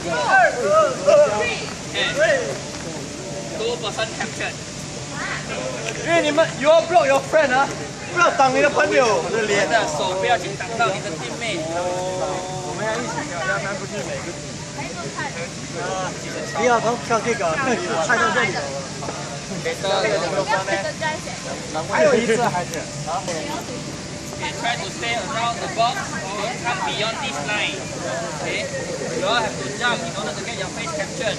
2% captured. 因为你们 you all block your friend 啊，不要挡你的朋友的脸。 你的手不要去挡到你的弟妹。 我们要一起跳，要不然不是每个。不要从跳这个，踩到这里。还有一次还是啊。 Okay, try to stay around the box or come beyond this line. Okay, you all have to jump in order to get your face captured.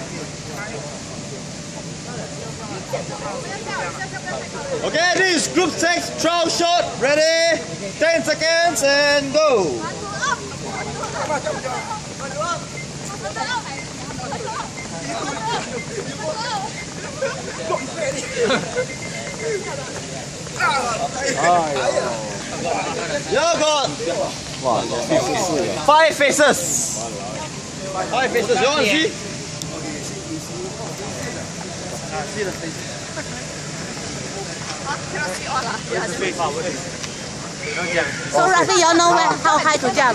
Okay, this is group 6 trial shot. Ready? 10 seconds and go. You got 5 faces. 5 faces. You want to see? See the face. So roughly you know how high to jump.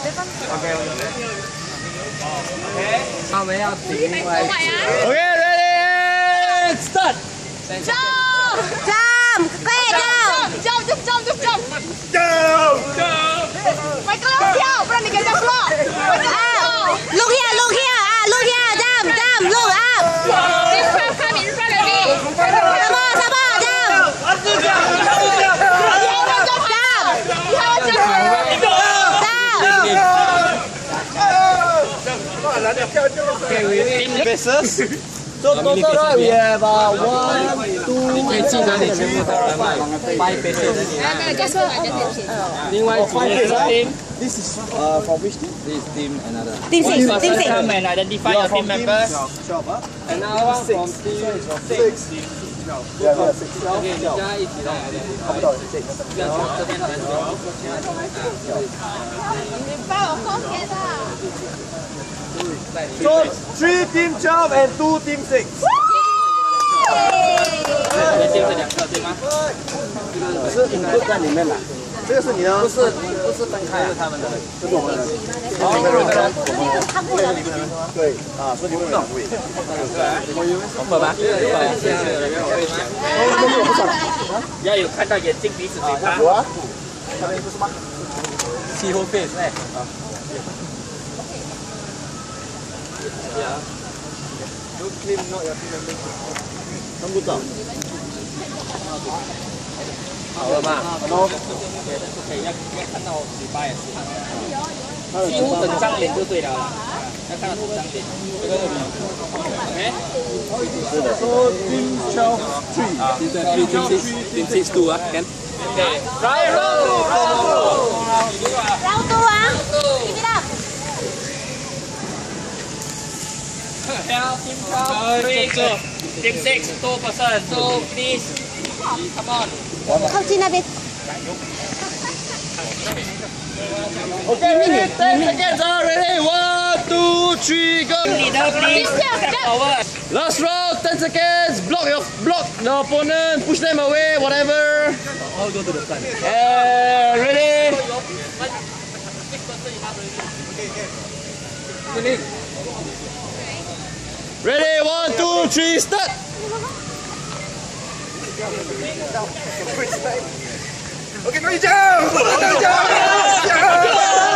Okay, ready? Start. Jump! Quick, jump! Go! Michael, don't跳，不然你给人家 block。Look here, look here, jump, look up. This one come in front of me. Come on, jump. Faces. So total right, we have 1, 2, 5 faces. 另外5 faces. This is from which team? This team another. Team 6. Come and identify your team members. Another one from team 6. Yeah, 6. Okay, 大家一起来。不要从这边来。 你把我后天的。 So 3 team 12 and 2 team 6. 你接着2个对吗？ 是 include 在里面的。这个是你的，不是分开，是他们的，这是我们的。哦，对啊，所以你们有2位。 红本吧。要有看到眼睛、鼻子、嘴巴。 有啊。他们不是吗？ 气候 face 哎。 Don't claim not your team member. 他们不找。 好了嘛？ 喏。 可以要看到嘴巴也是。几乎整张脸就对了啦。要看到整张脸。OK。 是的。So team 12 3. Team 6 2 啊 ，can。 Okay. Right, round 2. Round 2 ah. Keep it up. Now team 12 3. Team 6 2%. So please, come on. 靠近那边。 Okay, ready? 10 seconds. Ready? 1, 2, 3, go. Leader, please step forward. Last round, 10 seconds. Block the opponent. Push them away. Whatever. All go to the front. Ready? Ready? 1, 2, 3, start. Okay, now you jump!